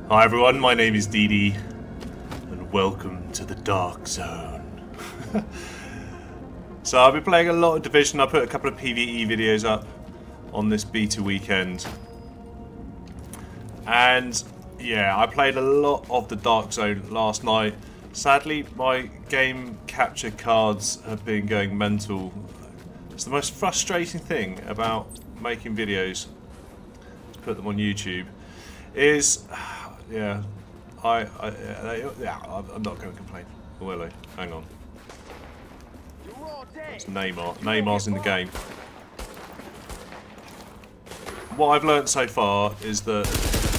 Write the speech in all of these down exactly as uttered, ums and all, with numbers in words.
Hi everyone, my name is Dee Dee, and welcome to the Dark Zone. So I've been playing a lot of Division. I put a couple of PvE videos up on this beta weekend. And yeah, I played a lot of the Dark Zone last night. Sadly, my game capture cards have been going mental. It's the most frustrating thing about making videos, to put them on YouTube, is, yeah, I, I yeah, I'm not going to complain. Will I? Hang on. It's Neymar. Neymar's in the game. What I've learnt so far is that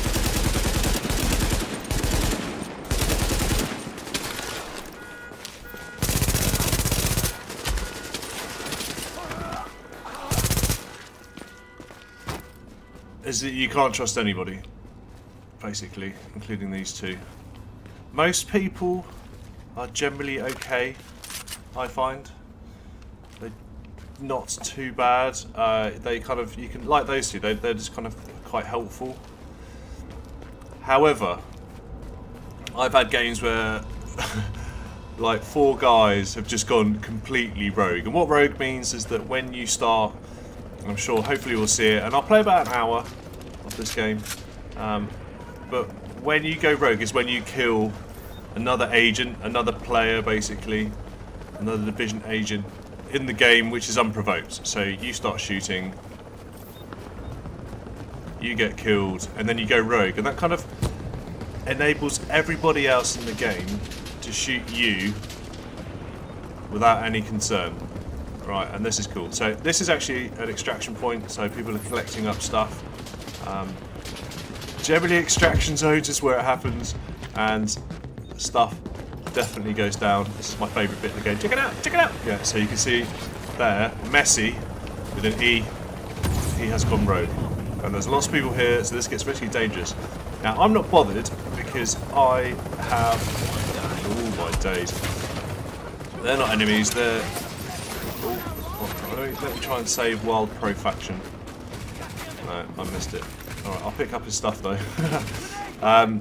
is that you can't trust anybody, basically, including these two. Most people are generally okay, I find. They're not too bad. Uh, they kind of, you can, like those two, they, they're just kind of quite helpful. However, I've had games where like four guys have just gone completely rogue. And what rogue means is that when you start, I'm sure, hopefully we'll see it, and I'll play about an hour of this game, um, but when you go rogue is when you kill another agent, another player basically, another Division agent in the game, which is unprovoked. So you start shooting, you get killed, and then you go rogue, and that kind of enables everybody else in the game to shoot you without any concern. Right, and this is cool. So this is actually an extraction point, so people are collecting up stuff. Um, generally extraction zones is where it happens, and stuff definitely goes down. This is my favourite bit of the game. Check it out, check it out! Yeah, so you can see there, Messi, with an E, he has gone rogue. And there's lots of people here, so this gets really dangerous. Now, I'm not bothered, because I have, oh my days, they're not enemies, they're, oh, let me, let me try and save Wild Pro Faction. No, I missed it. Alright, I'll pick up his stuff though. um,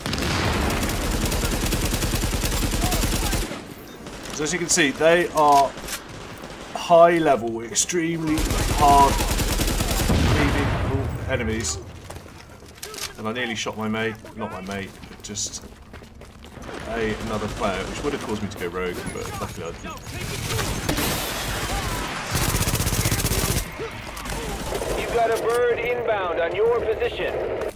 so as you can see, they are high level, extremely hard leading enemies. And I nearly shot my mate, not my mate, but just a, another player, which would have caused me to go rogue, but luckily I didn't. You've got a bird inbound on your position.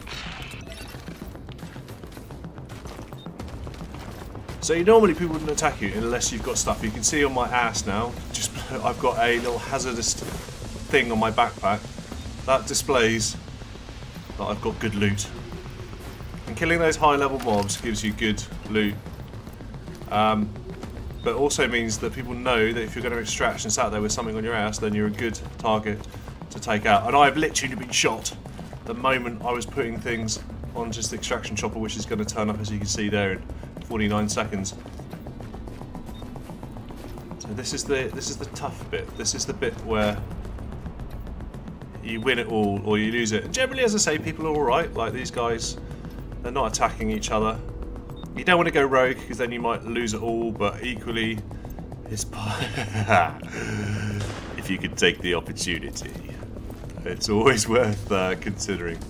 So normally people wouldn't attack you unless you've got stuff. You can see on my ass now, just I've got a little hazardous thing on my backpack that displays that I've got good loot. And killing those high level mobs gives you good loot. Um, but also means that people know that if you're going to extract and sat out there with something on your ass, then you're a good target to take out. And I've literally been shot the moment I was putting things on just the extraction chopper, which is going to turn up, as you can see there, in forty-nine seconds. So this is the this is the tough bit. This is the bit where you win it all or you lose it. And generally, as I say, people are all right. Like these guys, they're not attacking each other. You don't want to go rogue because then you might lose it all. But equally, it's if you could take the opportunity, it's always worth uh, considering.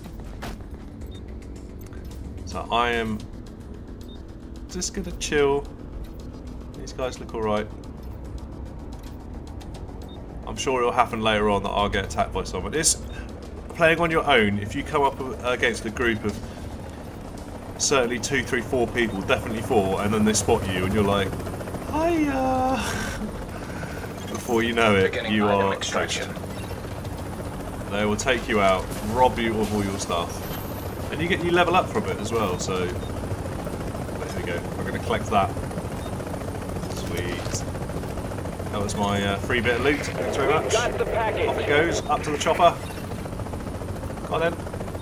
So I am just gonna chill. These guys look alright. I'm sure it'll happen later on that I'll get attacked by someone. It's playing on your own. If you come up against a group of certainly two, three, four people, definitely four, and then they spot you and you're like, hiya! Before you know it, you are extraction. They will take you out, rob you of all your stuff. And you get you level up from it as well, so there we go. We're going to collect that. Sweet. That was my uh, free bit of loot. Thanks very much. Got the package. Off it goes, up to the chopper. Come on then.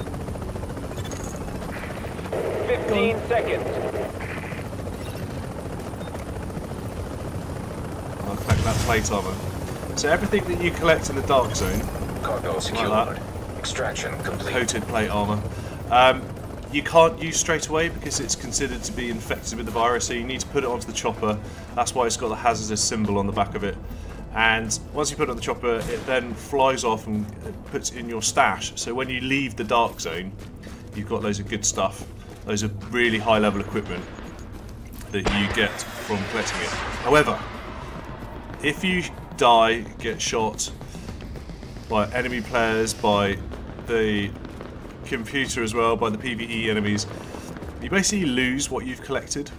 Fifteen seconds. I'll collect that plate armor. So everything that you collect in the Dark Zone, cargo secured. Like that, Extraction complete. coated plate armor. Um, you can't use straight away because it's considered to be infected with the virus, so you need to put it onto the chopper. That's why it's got the hazardous symbol on the back of it. And once you put it on the chopper, it then flies off and puts it in your stash. So when you leave the dark zone, you've got loads of good stuff. Those are really high level equipment that you get from collecting it. However, if you die, get shot by enemy players, by the computer as well, by the PvE enemies, you basically lose what you've collected.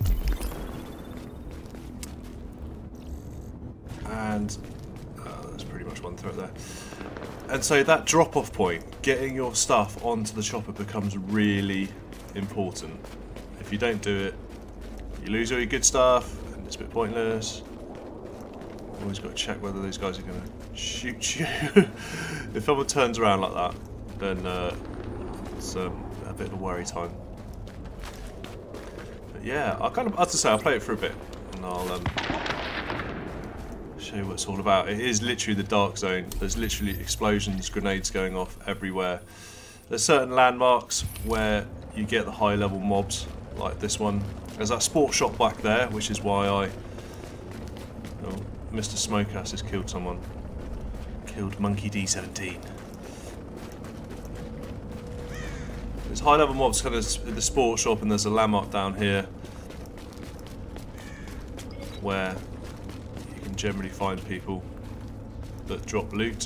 And uh, that's pretty much one threat there. And so that drop-off point, getting your stuff onto the chopper, becomes really important. If you don't do it, you lose all your good stuff, and it's a bit pointless. Always got to check whether those guys are going to shoot you. If someone turns around like that, then uh, it's um, a bit of a worry time. But yeah, I kind of, as I say, I'll play it for a bit, and I'll um, show you what it's all about. It is literally the dark zone. There's literally explosions, grenades going off everywhere. There's certain landmarks where you get the high level mobs, like this one. There's that sport shop back there, which is why I... Oh, Mister Smokeass has killed someone. Killed Monkey D seventeen. There's high level mobs kind of in the sport shop, and there's a landmark down here where you can generally find people that drop loot.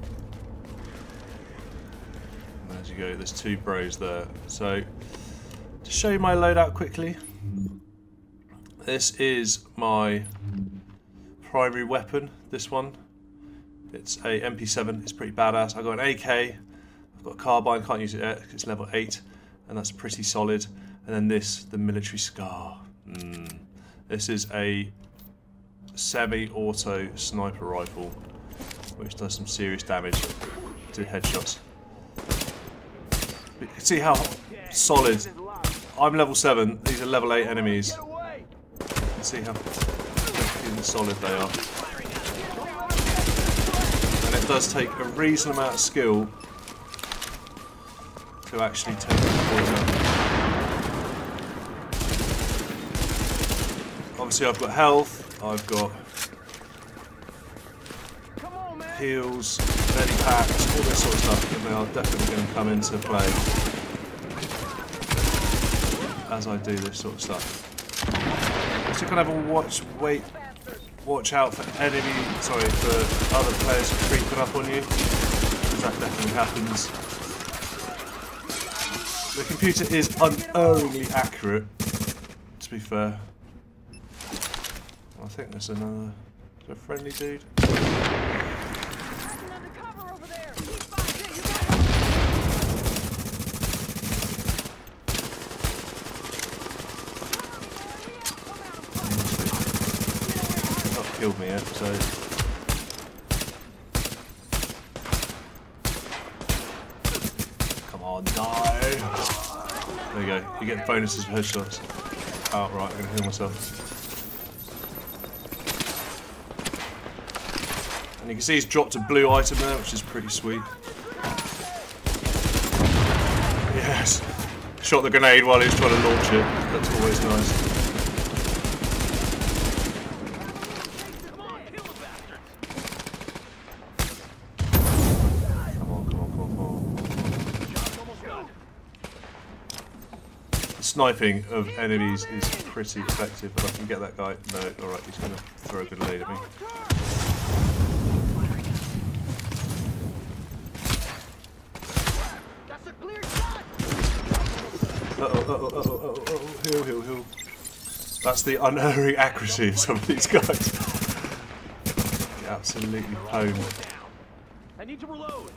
And as you go, there's two bros there. So, to show you my loadout quickly, this is my primary weapon, this one. It's a M P seven, it's pretty badass. I've got an A K, I've got a carbine, can't use it yet because it's level eight, and that's pretty solid. And then this, the military scar. Mm. This is a semi-auto sniper rifle, which does some serious damage to headshots. But you can see how solid. I'm level seven, these are level eight enemies. You can see how solid they are. And it does take a reasonable amount of skill to actually take the boys out. Obviously I've got health, I've got heals, belly packs, all this sort of stuff, and they are definitely going to come into play as I do this sort of stuff. So kind of have a watch, wait, watch out for enemy, sorry, for other players creeping up on you, because that definitely happens. The computer is unerringly accurate, to be fair. I think there's another, is there a friendly dude? Killed me yet, so come on, die! There you go. You get bonuses for headshots. Oh right, I'm gonna heal myself. And you can see he's dropped a blue item there, which is pretty sweet. Yes, shot the grenade while he was trying to launch it. That's always nice. Sniping of enemies is pretty effective, but I can get that guy. No, alright, he's going to throw a grenade at me. Uh oh, uh oh, uh oh, uh oh, uh oh, heal, heal, heal. That's the unerring accuracy of some of these guys. Get absolutely pwned. I need to reload.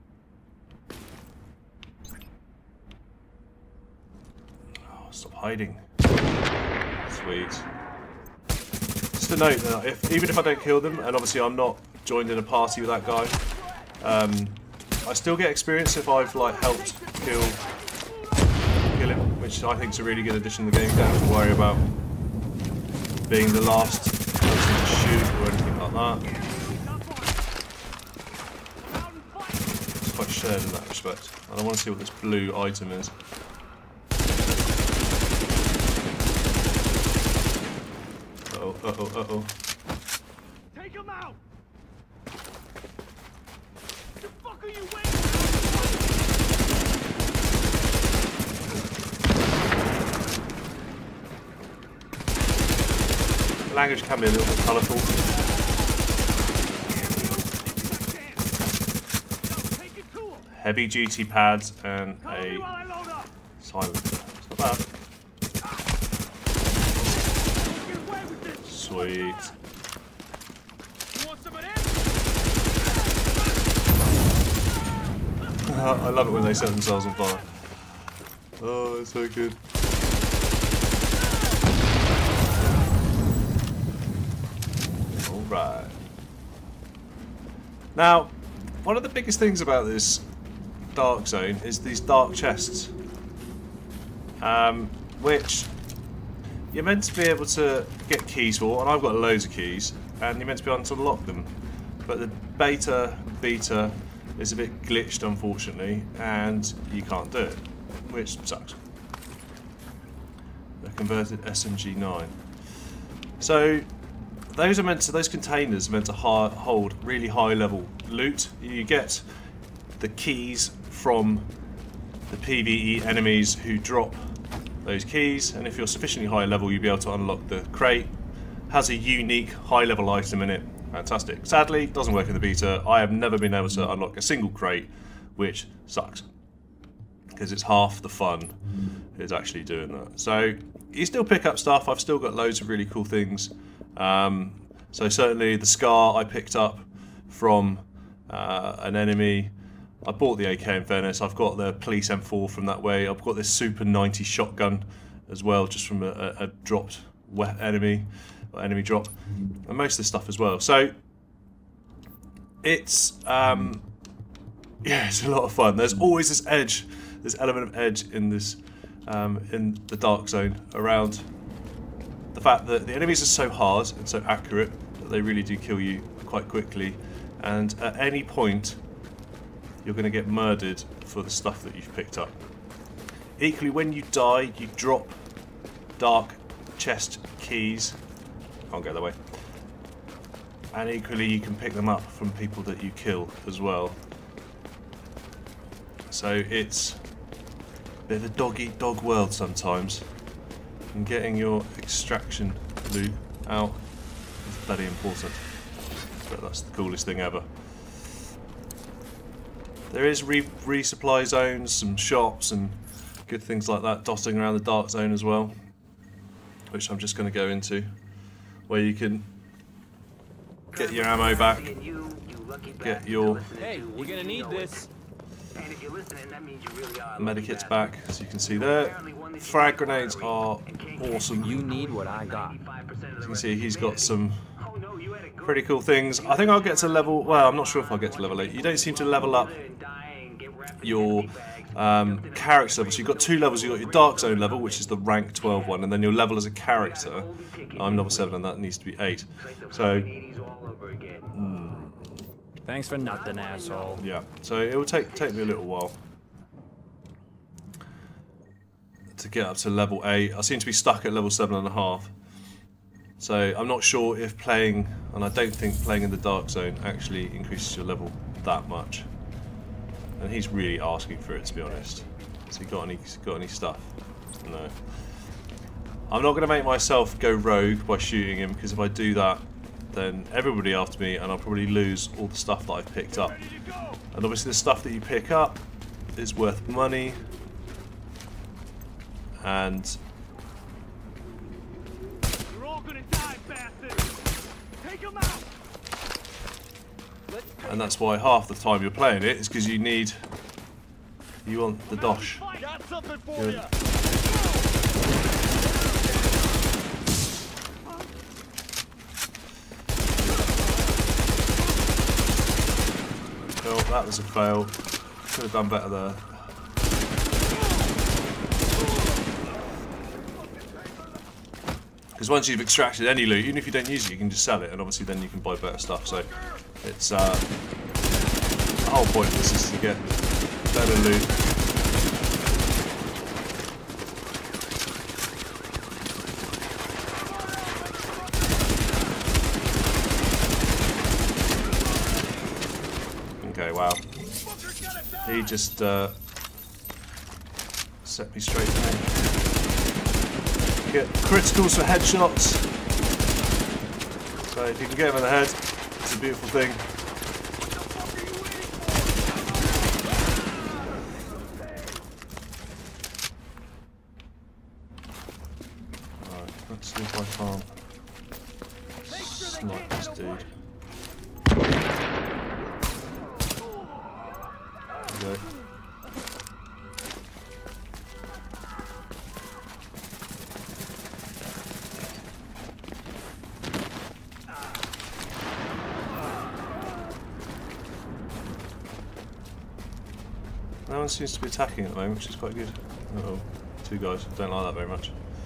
Stop hiding. Sweet. Just a note that if, even if I don't kill them, and obviously I'm not joined in a party with that guy, um, I still get experience if I've like helped kill kill him, which I think is a really good addition to the game. You don't have to worry about being the last person to shoot or anything like that. It's quite shared in that respect. And I want to see what this blue item is. uh oh, uh oh. Take him out! The fuck are you waiting The language can be a little bit colourful. Heavy duty pads and a silencer. It's not bad. Sweet. I love it when they set themselves on fire. Oh, it's so good. Alright. Now, one of the biggest things about this dark zone is these dark chests. Um, which you're meant to be able to get keys for, and I've got loads of keys, and you're meant to be able to unlock them. But the beta, beta is a bit glitched, unfortunately, and you can't do it, which sucks. The converted S M G nine. So those are meant to, those containers are meant to ha hold really high level loot. You get the keys from the PvE enemies who drop those keys, and if you're sufficiently high level, you'll be able to unlock the crate. Has a unique high level item in it. Fantastic. Sadly, it doesn't work in the beta. I have never been able to unlock a single crate, which sucks, because it's half the fun is actually doing that. So you still pick up stuff. I've still got loads of really cool things. Um, so certainly the Scar I picked up from uh, an enemy. I bought the A K in fairness. I've got the Police M four from that way. I've got this Super ninety shotgun as well, just from a, a, a dropped enemy, or enemy drop, and most of this stuff as well. So it's um, yeah, it's a lot of fun. There's always this edge, this element of edge in this um, in the dark zone around the fact that the enemies are so hard and so accurate that they really do kill you quite quickly, and at any point you're going to get murdered for the stuff that you've picked up. Equally, when you die, you drop dark chest keys. Can't go that way. And equally, you can pick them up from people that you kill as well. So it's a bit of a dog-eat-dog world sometimes. And getting your extraction loot out is bloody important. But that's the coolest thing ever. There is re resupply zones, some shops and good things like that dotting around the dark zone as well, which I'm just going to go into, where you can get your ammo back, get your Hey, you're gonna need this. medikits back, as you can see there. Frag grenades are awesome. You need what I got. As you can see, he's got some pretty cool things. I think I'll get to level, well, I'm not sure if I'll get to level eight. You don't seem to level up your um, character level. So you've got two levels. You've got your Dark Zone level, which is the rank twelve one, and then your level as a character. I'm level seven and that needs to be eight. So, mm, Thanks for nothing, asshole. yeah. So it will take, take me a little while to get up to level eight. I seem to be stuck at level seven and a half. So I'm not sure if playing, and I don't think playing in the Dark Zone actually increases your level that much. And he's really asking for it, to be honest. Has he got any, got any stuff? No. I'm not going to make myself go rogue by shooting him, because if I do that, then everybody after me, and I'll probably lose all the stuff that I've picked up. And obviously the stuff that you pick up is worth money. And You're all gonna die, bastards. Take them out. and that's why half the time you're playing it is because you need, you want the dosh. Got something for Good. you. Oh, that was a fail. Could have done better there. Because once you've extracted any loot, even if you don't use it, you can just sell it, and obviously then you can buy better stuff. So it's uh, the whole point of this is to get better loot. wow. He just uh, set me straight down. Get criticals for headshots. So if you can get him in the head, it's a beautiful thing. Alright, let's see if I can't snipe this dude. There we go. No one seems to be attacking at the moment, which is quite good. Uh-oh, two guys. Don't like that very much.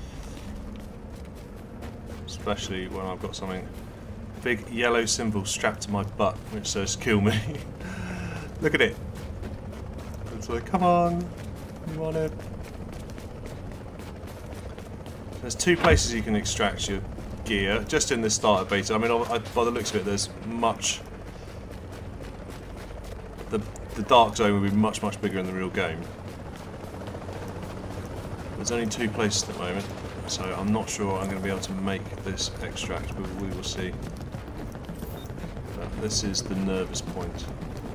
Especially when I've got something, big yellow symbol strapped to my butt, which says kill me. Look at it. It's like, come on, you want it. There's two places you can extract your gear, just in this starter beta. I mean, I, by the looks of it, there's much... The, the dark zone will be much, much bigger in the real game. There's only two places at the moment, so I'm not sure I'm going to be able to make this extract, but we will see. But this is the nervous point.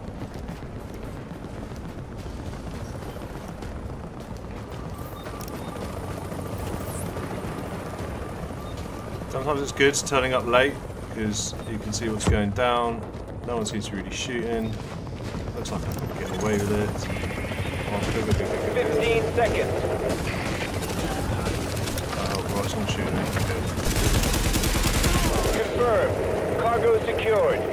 Sometimes it's good turning up late because you can see what's going down. No one seems to be really shooting. Looks like I'm going to get away with it. Oh, go, go, go, go, go, go. fifteen seconds. Oh, right, someone's shooting me. Okay. Confirmed. Cargo secured.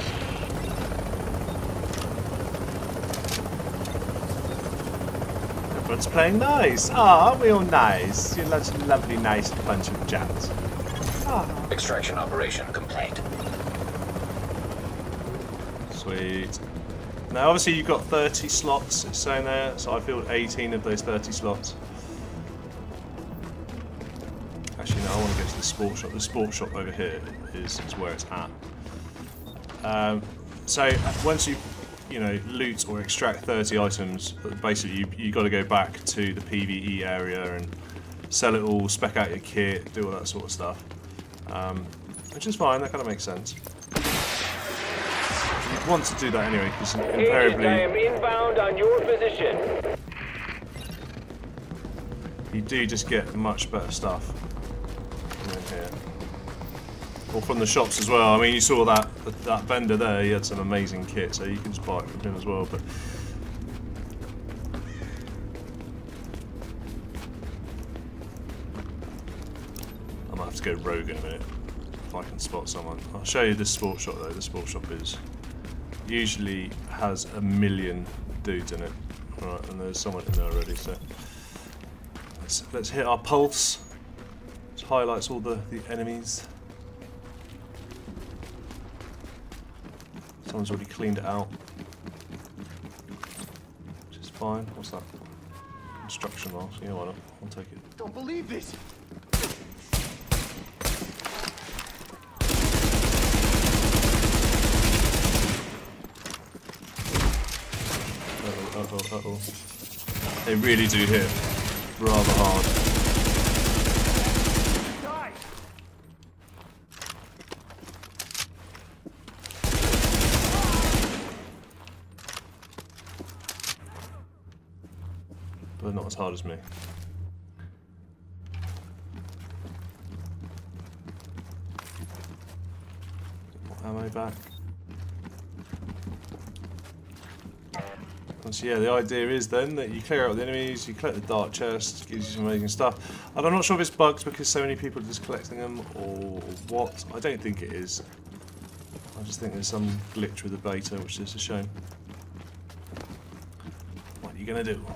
Everyone's playing nice. Ah, aren't we all nice? You're such a lovely, nice bunch of chaps. Extraction operation complete. Sweet. Now, obviously, you've got thirty slots, it's saying there, so I filled eighteen of those thirty slots. Actually, no, I want to get to the sports shop. The sports shop over here is, is where it's at. Um, so, once you, you know, loot or extract thirty items, basically, you you got to go back to the PvE area and sell it all, spec out your kit, do all that sort of stuff. Um, which is fine, that kind of makes sense. You'd want to do that anyway, because invariably... I am inbound on your position. You do just get much better stuff in here. Or from the shops as well. I mean, you saw that, that vendor there, he had some amazing kit, so you can just buy it from him as well. But I might have to go rogue in a minute if I can spot someone. I'll show you this sports shop though. The sports shop is usually has a million dudes in it. Alright, and there's someone in there already, so let's let's hit our pulse. It highlights all the, the enemies. Someone's already cleaned it out. Which is fine. What's that? Construction mask. Yeah, why not? I'll take it. Don't believe this. Uh oh, uh oh, uh oh. They really do hit rather hard. Die. But not as hard as me. Ammo back. So yeah, the idea is then that you clear out the enemies, you collect the dark chest, gives you some amazing stuff. And I'm not sure if it's bugs because so many people are just collecting them or what. I don't think it is. I just think there's some glitch with the beta, which is a shame. What are you gonna do?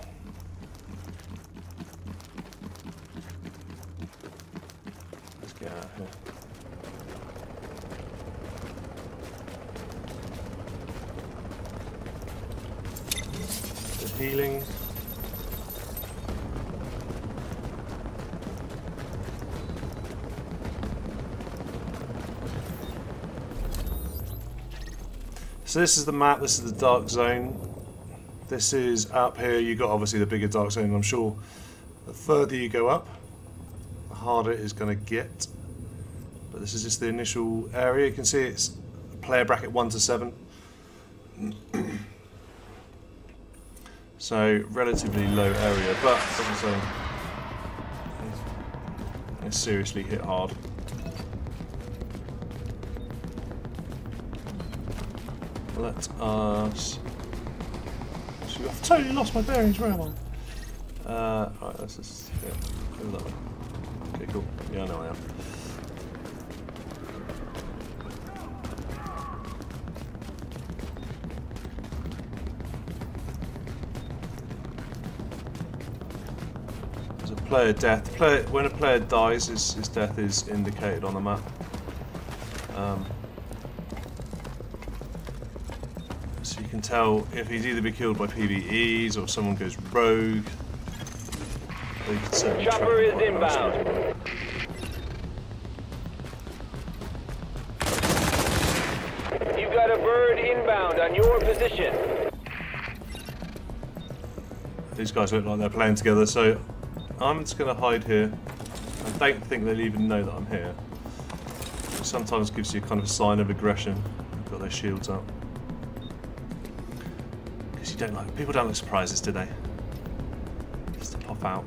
Let's get out of here. Healing. So this is the map, this is the dark zone. This is up here, you got obviously the bigger dark zone. I'm sure the further you go up, the harder it is going to get. But this is just the initial area. You can see it's player bracket one to seven. So relatively low area, but as I say, it's seriously hit hard. Let us. Actually, I've totally lost my bearings. Where am I? Uh, right, let's just yeah, go that way. Okay, cool. Yeah, I know I am. There's a player death. Player, when a player dies, his, his death is indicated on the map. Um, So you can tell if he's either been killed by P V Es or if someone goes rogue. Or you can certainly Chopper is inbound. You've got a bird inbound on your position. These guys look like they're playing together, so I'm just going to hide here. I don't think they'll even know that I'm here. It sometimes gives you a kind of sign of aggression. They've got their shields up. You don't like people don't like surprises, do they? Just to pop out.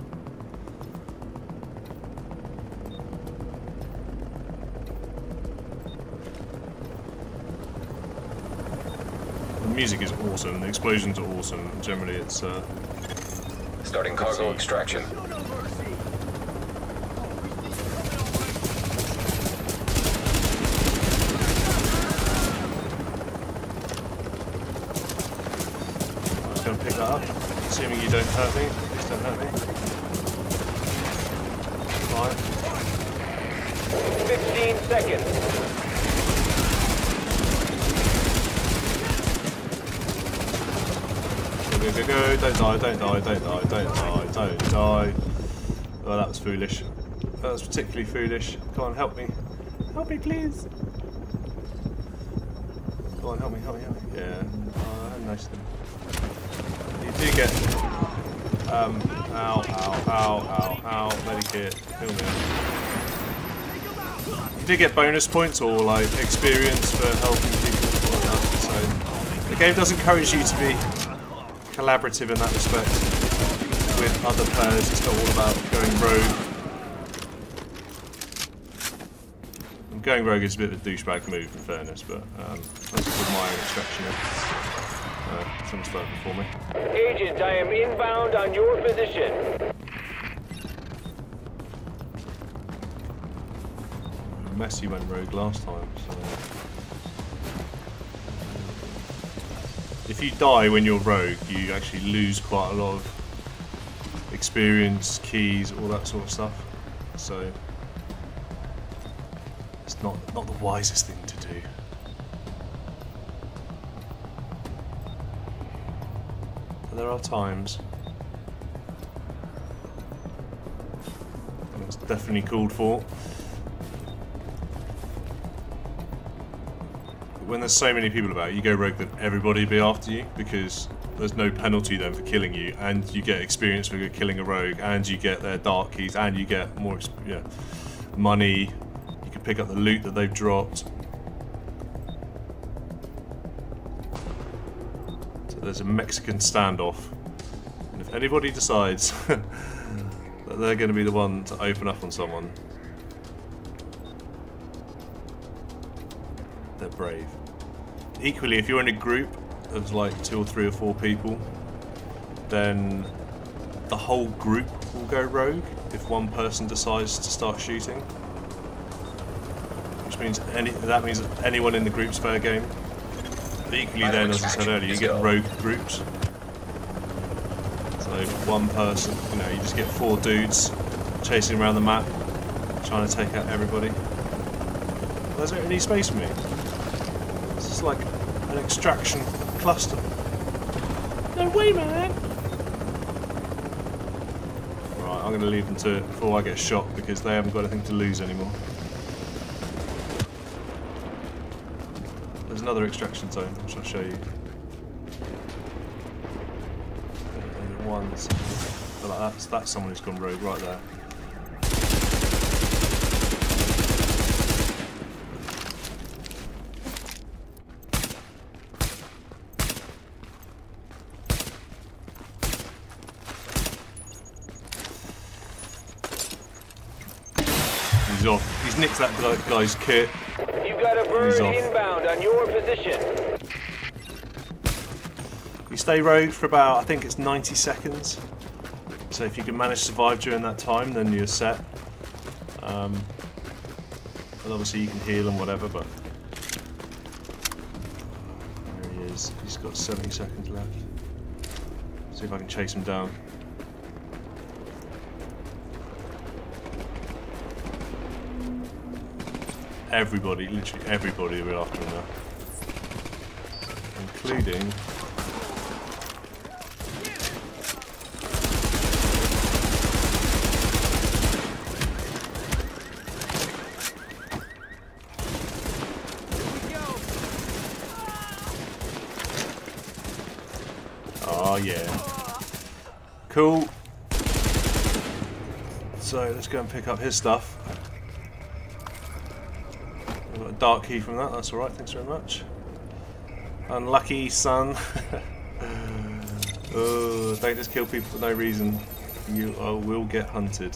The music is awesome, and the explosions are awesome. Generally, it's uh, Starting cargo extraction. Pick that up, assuming you don't hurt me. Please don't hurt me. Fine. Fifteen seconds. Go, go, go, go. Don't die, don't die, don't die, don't die, don't die. Oh, that was foolish. That was particularly foolish. Come on, help me. Help me, please. Come on, help me, help me, help me. Yeah. Oh, nice thing. You do get, um, ow, ow, ow, ow, ow, medikit, kill me. You do get bonus points or like experience for helping people like that, so the game does encourage you to be collaborative in that respect with other players. It's not all about going rogue. And going rogue is a bit of a douchebag move in fairness, but um, that's with my own extraction. Uh, someone's done it before me. Agent, I am inbound on your position. Messi went rogue last time, so... If you die when you're rogue, you actually lose quite a lot of experience, keys, all that sort of stuff. So... It's not, not the wisest thing to do. There are times when it's definitely called for. When there's so many people about, you go rogue, then everybody be after you because there's no penalty then for killing you, and you get experience for killing a rogue, and you get their dark keys, and you get more yeah, money. You can pick up the loot that they've dropped. There's a Mexican standoff, and if anybody decides that they're going to be the one to open up on someone, they're brave. Equally, if you're in a group of like two or three or four people, then the whole group will go rogue if one person decides to start shooting, which means any that means that anyone in the group's fair game. But equally then, as I said earlier, you get rogue groups. So one person, you know, you just get four dudes chasing around the map, trying to take out everybody. There's not any space for me. This is like an extraction cluster. No way, man! Right, I'm going to leave them to it before I get shot because they haven't got anything to lose anymore. there's another extraction zone, which I'll show you. And one that's, like that's, that's someone who's gone rogue right there. He's off. He's nicked that guy's kit. You've got a bird inbound on your position. You stay rogue for about, I think it's ninety seconds. So if you can manage to survive during that time, then you're set. Um, and obviously you can heal and whatever, but... There he is. He's got seventy seconds left. See if I can chase him down. Everybody, literally everybody will be after him now. Including... Oh yeah. Cool. So let's go and pick up his stuff. Got a dark key from that, that's alright, thanks very much. Unlucky son. Oh, don't just kill people for no reason. You uh, will get hunted.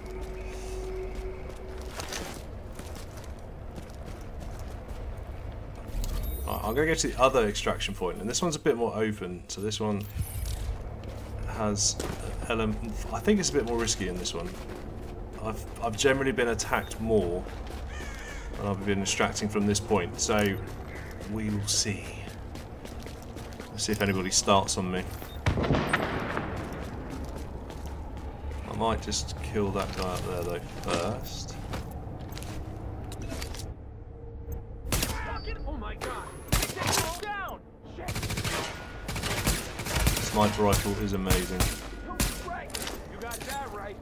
Right, I'm going to go to the other extraction point, and this one's a bit more open, so this one has an element. I think it's a bit more risky in this one. I've, I've generally been attacked more and I've been extracting from this point, so we will see. Let's see if anybody starts on me. I might just kill that guy up there though first. Oh my god! Take them down! Sniper rifle is amazing. Right. You got that right.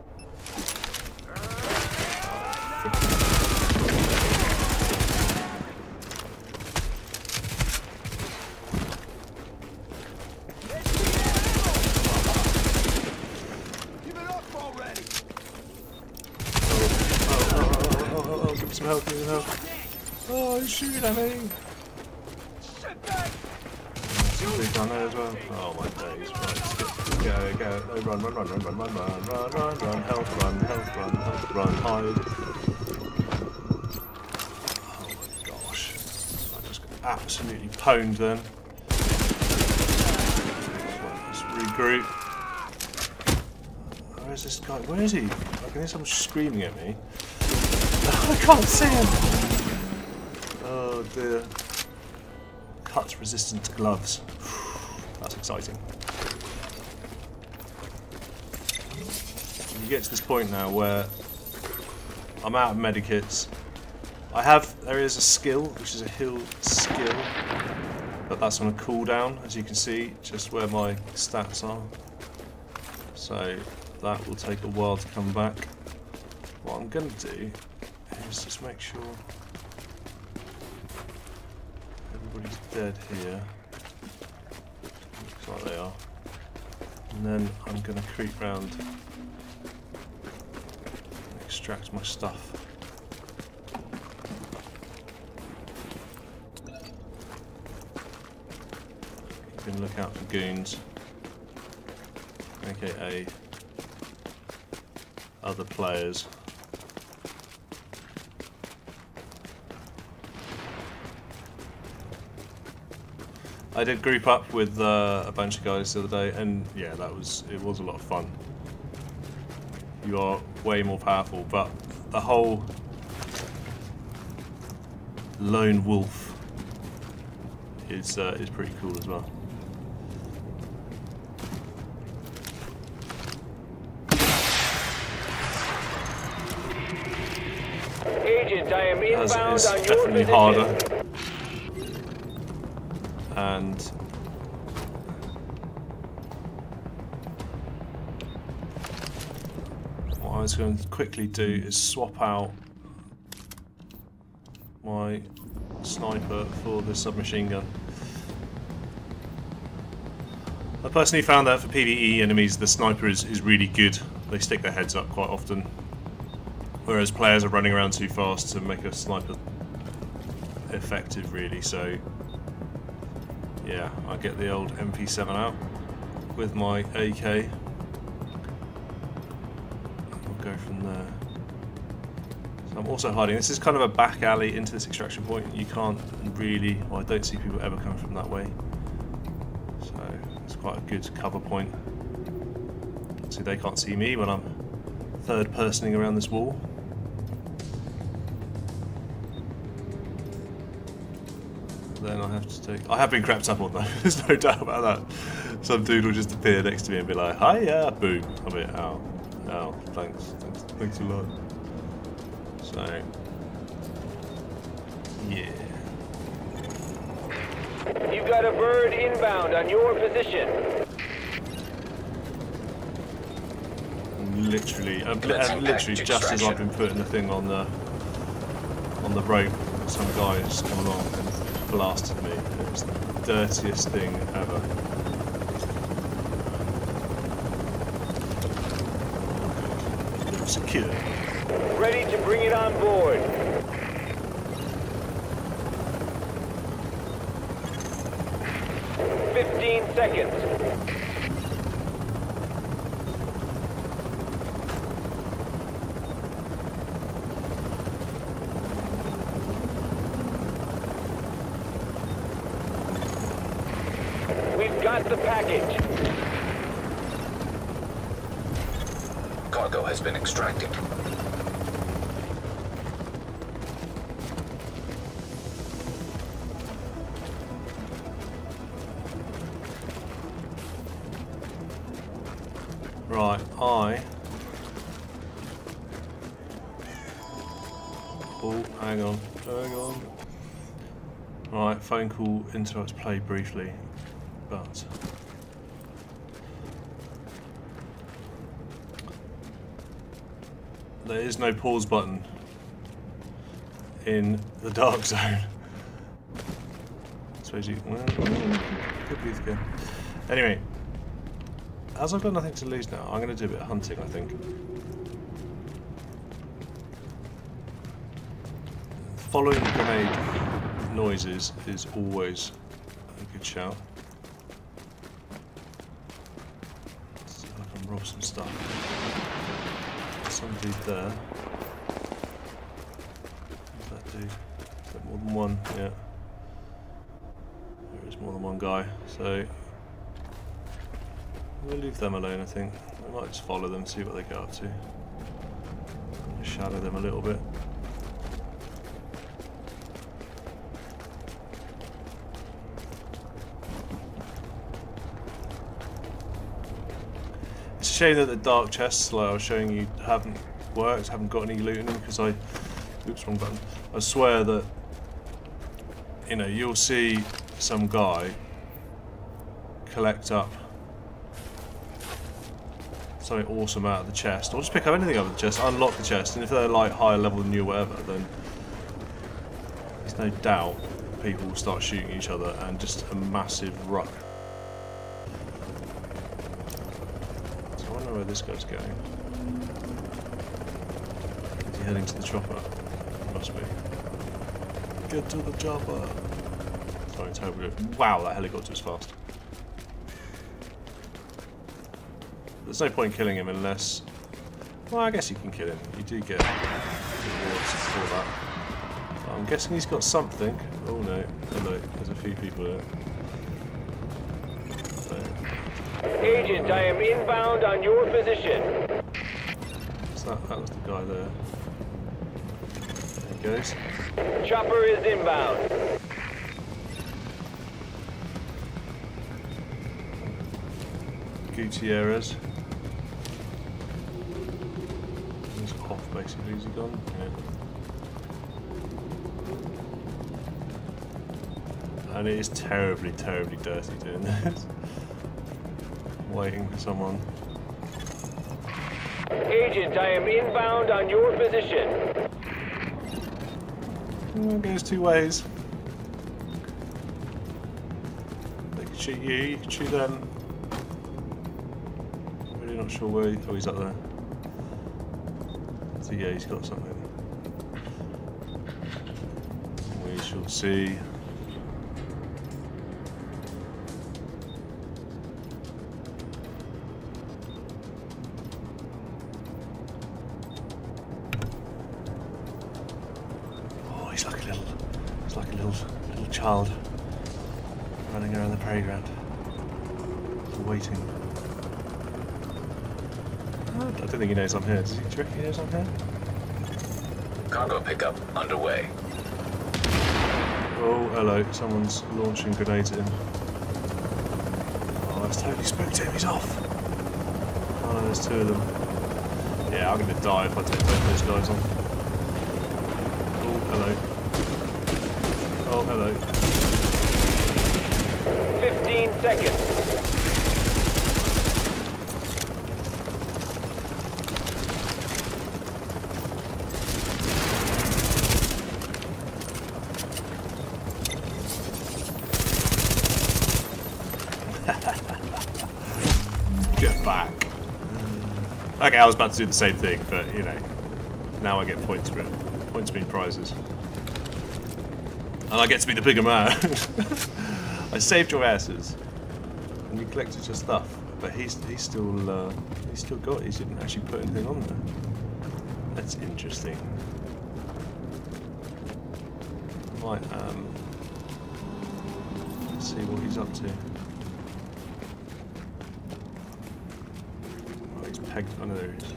Some help, give me some help. Oh, he's shooting at me. Somebody down there as well. Oh my days. Right, go, go. Oh, run, run, run, run, run, run, run, run, run, run, health, run, health, run, health, run, hide. Oh my gosh. I just got absolutely pwned then. Let's regroup. Where is this guy? Where is he? I can hear someone screaming at me. I can't see him! Oh dear. Cut resistant gloves. That's exciting. You get to this point now where I'm out of medikits. I have, there is a skill, which is a heal skill, but that's on a cooldown, as you can see, just where my stats are. So that will take a while to come back. What I'm going to do is just make sure everybody's dead here. Looks like they are. And then I'm going to creep round and extract my stuff. You can look out for goons, aka other players. I did group up with uh, a bunch of guys the other day, and yeah, that was it was a lot of fun. You are way more powerful, but the whole lone wolf is uh, is pretty cool as well. Agent, I am inbound As it on is your definitely position. harder. And what I was going to quickly do is swap out my sniper for the submachine gun. I personally found that for PvE enemies, the sniper is, is really good. They stick their heads up quite often, whereas players are running around too fast to make a sniper effective, really. So, yeah, I get the old M P seven out with my A K. We'll go from there. So I'm also hiding. This is kind of a back alley into this extraction point. You can't really, well, I don't see people ever coming from that way. So it's quite a good cover point. See, they can't see me when I'm third personing around this wall. Then I have to take. I have been crept up on though. There's no doubt about that. Some dude will just appear next to me and be like, "Hiya!" Boom. I'll be, ow, ow. Thanks, thanks, thanks a lot. So, yeah. You've got a bird inbound on your position. Literally, uh, and literally, just as I've been putting the thing on the on the rope, some guy just come along and blasted me. It was the dirtiest thing ever. Secure. Ready to bring it on board. Fifteen seconds. We've got the package. Cargo has been extracted. Right, I... Oh, hang on, hang on. Right, phone call interrupts play briefly, but... There is no pause button in the dark zone. I suppose you... Well, could be again. Anyway. As I've got nothing to lose now, I'm going to do a bit of hunting, I think. Following the grenade noises is always a good shout. Let's see if I can rob some stuff. Some dude there. Who's that dude? Is that more than one? Yeah. There is more than one guy, so... We'll leave them alone, I think. I might just follow them, see what they get up to. Shadow them a little bit. It's a shame that the dark chests, like I was showing you, haven't worked, haven't got any loot in them, because I... Oops, wrong button. I swear that, you know, you'll see some guy collect up something awesome out of the chest, or just pick up anything out of the chest, unlock the chest, and if they're like higher level than you or whatever, then there's no doubt people will start shooting each other and just a massive ruck. So I wonder where this guy's going. Is he heading to the chopper? Must be. Get to the chopper! Sorry, it's terrible. Wow, that helicopter was fast. There's no point killing him unless... Well, I guess you can kill him. You do get rewards for that. But I'm guessing he's got something. Oh no, hello, there's a few people there. So. Agent, I am inbound on your position. What's that? That was the guy there. There he goes. Chopper is inbound. Gutierrez. Basically, is he gone? Yeah. And it is terribly, terribly dirty doing this. Waiting for someone. Agent, I am inbound on your position. Oh, it goes two ways. shoot you, you can shoot them. I'm really not sure where he, oh, he's up there. So yeah, he's got something. We shall see. Oh, he's like a little, he's like a little, little child running around the playground, waiting. I don't think he knows I'm here. Does he, do you reckon he knows I'm here? Cargo pickup underway. Oh, hello. Someone's launching grenades at him. Oh, that's totally spooked him. He's off. Oh, no, there's two of them. Yeah, I'm going to die if I take both those guys on. Oh, hello. Oh, hello. fifteen seconds. Get back. Okay, I was about to do the same thing, but you know, now I get points for it. Points mean prizes. And I get to be the bigger man. I saved your asses. And you collected your stuff. But he's he's still uh, he's still got it. He didn't actually put anything on there. That's interesting. Might um let's see what he's up to. Pegged. Oh no, there he is.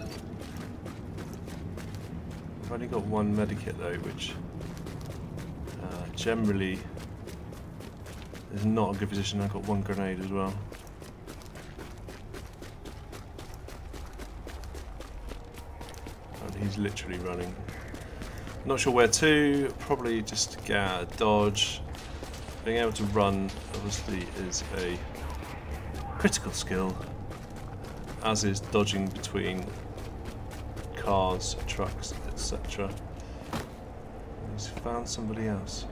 I've only got one medikit though, which uh, generally is not a good position. I've got one grenade as well. And he's literally running. Not sure where to. Probably just get out of dodge. Being able to run obviously is a critical skill, as is dodging between cars, trucks, et cetera. He's found somebody else.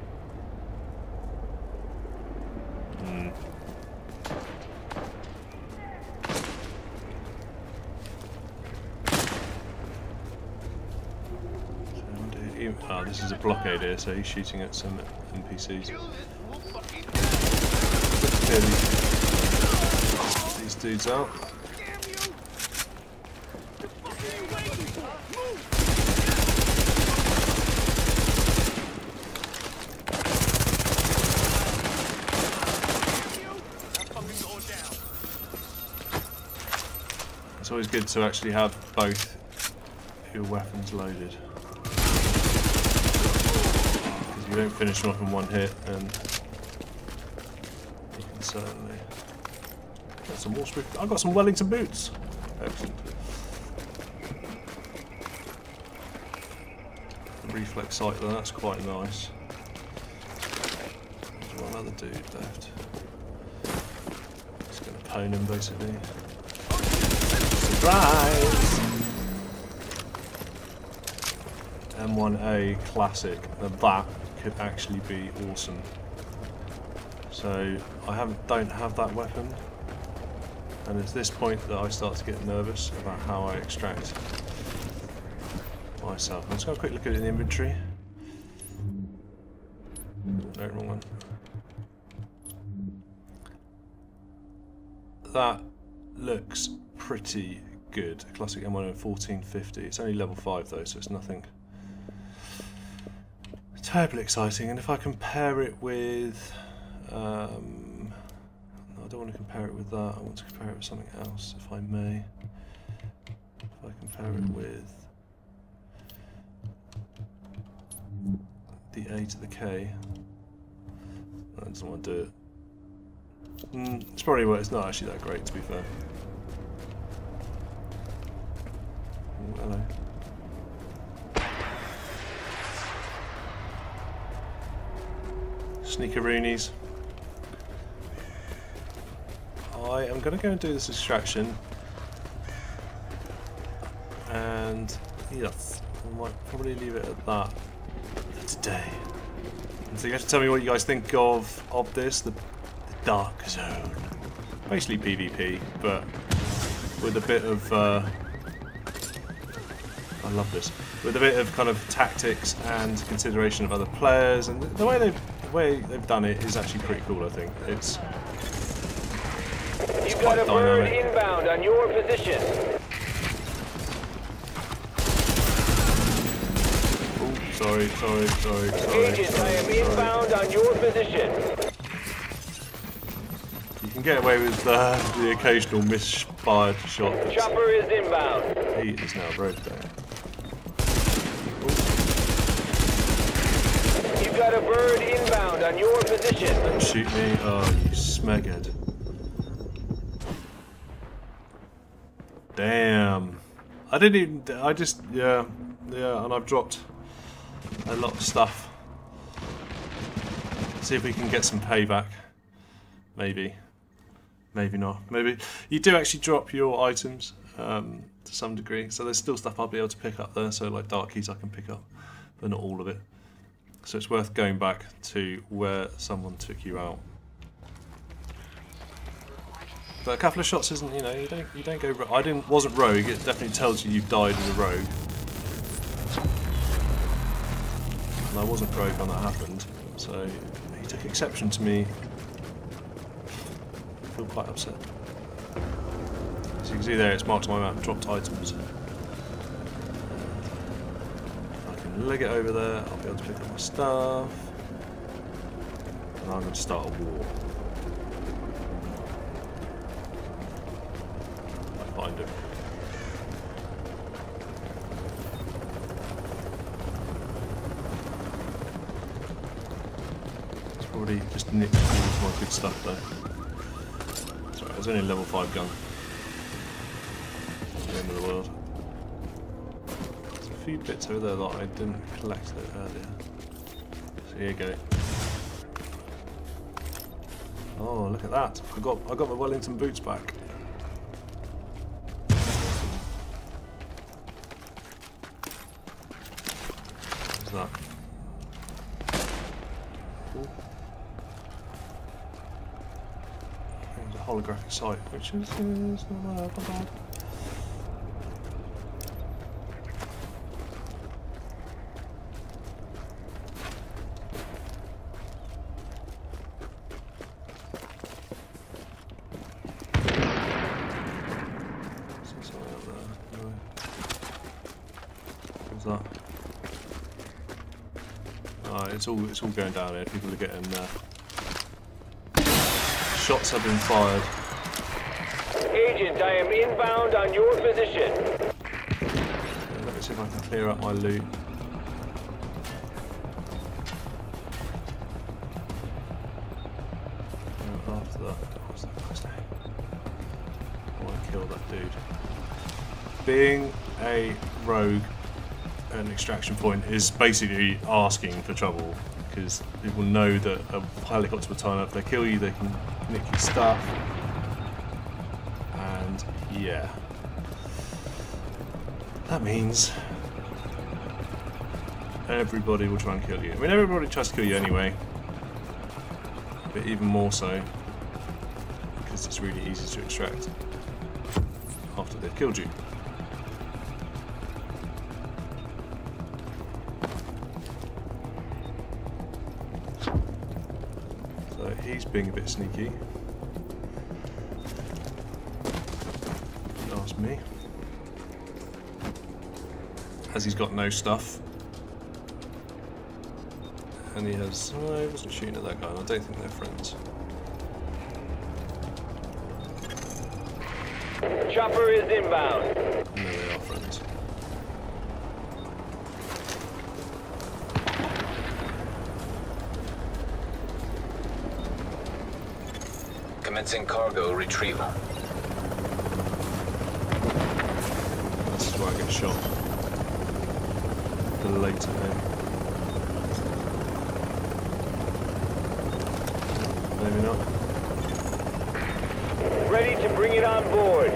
Hmm. Ah, this is a blockade here, so he's shooting at some N P Cs. Clear these, these dudes out. It's always good to actually have both your weapons loaded. Because if you don't finish them off in one hit, then you can certainly get some more swift. I've got some Wellington boots. Excellent. Reflex sight there, that's quite nice. There's one other dude left. Just gonna pwn him basically. Surprise! M one A classic. Now that could actually be awesome. So I haven't don't have that weapon, and it's this point that I start to get nervous about how I extract myself. Let's have a quick look at it in the inventory. No, wrong one. That looks pretty good. Classic M one A fourteen fifty. It's only level five though, so it's nothing terribly exciting. And if I compare it with, um, no, I don't want to compare it with that. I want to compare it with something else, if I may. If I compare it with the A to the K, I doesn't want to do it. Mm, it's probably well, it's not actually that great, to be fair. Oh, hello. Sneakeroonies. I am going to go and do this extraction, and yes, I might probably leave it at that for today. And so you have to tell me what you guys think of of this. The, the Dark Zone. Basically PvP, but with a bit of, uh, I love this, with a bit of kind of tactics and consideration of other players, and the way they've, the way they've done it is actually pretty cool, I think. It's, it's You've quite got a bird dynamic. inbound on your position. Oh, sorry, sorry, sorry, sorry, Agent, sorry, I am sorry. inbound on your position. You can get away with uh, the occasional misfired shot. That's, Chopper is inbound. he is now broke down. You've got a bird inbound on your position. Don't shoot me. Oh, you smeghead. Damn. I didn't even. I just. Yeah. Yeah, and I've dropped a lot of stuff. See if we can get some payback. Maybe. Maybe not. Maybe. You do actually drop your items um, to some degree, so there's still stuff I'll be able to pick up there, so like dark keys I can pick up, but not all of it. So it's worth going back to where someone took you out. But a couple of shots isn't, you know, you don't you don't go. I didn't wasn't rogue. It definitely tells you you've died as a rogue, and I wasn't rogue when that happened. So he took exception to me. I feel quite upset. As you can see there, it's marked on my map. Dropped items. I can leg it over there. I'll be able to pick up my stuff, and I'm going to start a war. Find him. It's probably just nicked all of my good stuff though. Sorry, it's only a level five gun. It's the end of the world. There's a few bits over there that I didn't collect earlier. So here you go. Oh, look at that! I got I got my Wellington boots back. That. Cool. There's a holographic sight, which is, is not bad, not bad. See something up there. No. What's that? Oh, it's all it's all going down here. People are getting uh, shots have been fired. Agent, I am inbound on your position. Yeah, let me see if I can clear up my loot. Oh, after that, what's that guy's name? I want to kill that dude. Being a rogue. An extraction point is basically asking for trouble, because people know that a helicopter will turn up. If they kill you, they can nick your stuff, and yeah, that means everybody will try and kill you. I mean, everybody tries to kill you anyway, but even more so because it's really easy to extract after they've killed you. He's being a bit sneaky. Ask me. As he's got no stuff. And he has... Oh, he wasn't shooting at that guy, and I don't think they're friends. Chopper is inbound. No, they are friends. Commencing cargo retrieval. This is where I get shot. Belatedly. Maybe not. Ready to bring it on board.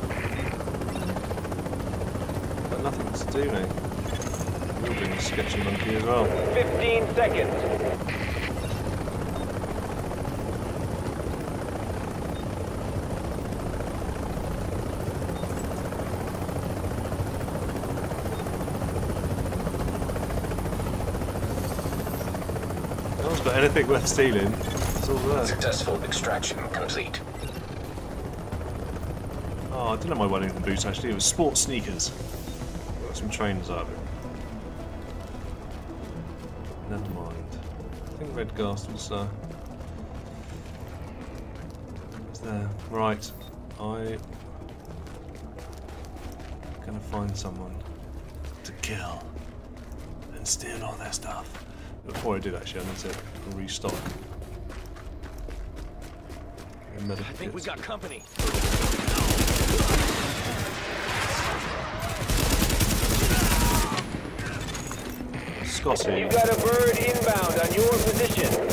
Got nothing to do, mate. You're being a sketchy monkey as well. Fifteen seconds. but anything worth stealing, it's all there. Successful extraction complete. Oh, I didn't have my Wellington boots actually, it was sports sneakers. Got some trainers out of it. Never mind. I think Redgast was, uh... was there. Right. I... gonna find someone to kill and steal all their stuff. Before I do actually, I need to restock. I think we got company. Scotty. You got a bird inbound on your position.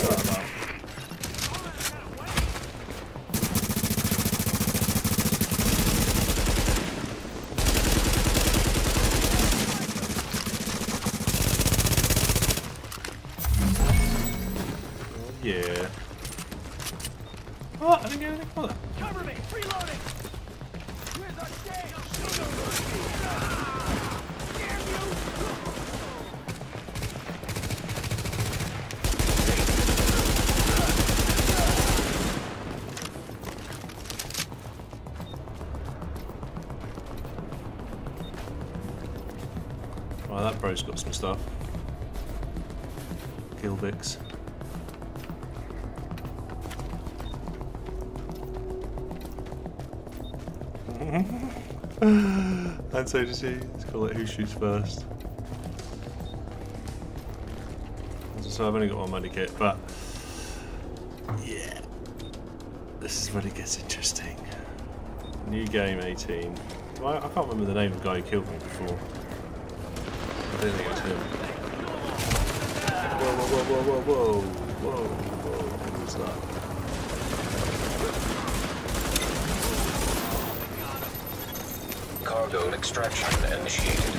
Yeah. Oh, I didn't get anything for that. Cover me! Reloading! Where's our day? Damn you! Right, that bro's got some stuff. Kill Vix. And so does he. Let's call it who shoots first. So I've only got one medikit, but yeah, this is when it gets interesting. New game eighteen. Well, I can't remember the name of the guy who killed me before. I don't think it was him. Whoa, whoa, whoa, whoa, whoa, whoa, whoa, whoa, what was that? Cargo extraction initiated.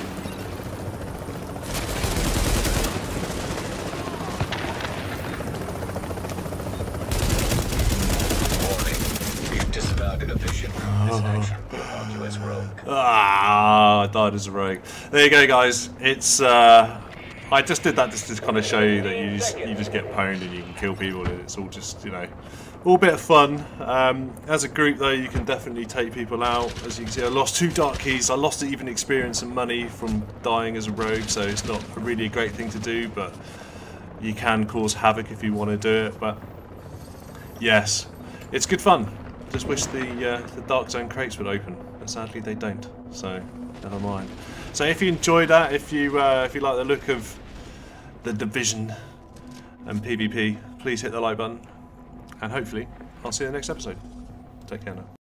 Warning. You've disavowed an official. This action will mark you as rogue. Ah, I died as a rogue. There you go, guys. It's uh, I just did that just to kind of show you that you just you just get pwned and you can kill people, and it's all just, you know, all a bit of fun. Um, as a group, though, you can definitely take people out. As you can see, I lost two dark keys. I lost even experience and money from dying as a rogue, so it's not really a great thing to do, but you can cause havoc if you want to do it. But yes, it's good fun. Just wish the uh, the Dark Zone crates would open, but sadly they don't. So never mind. So if you enjoyed that, if you uh, if you like the look of the Division and PvP, please hit the like button. And hopefully, I'll see you in the next episode. Take care now.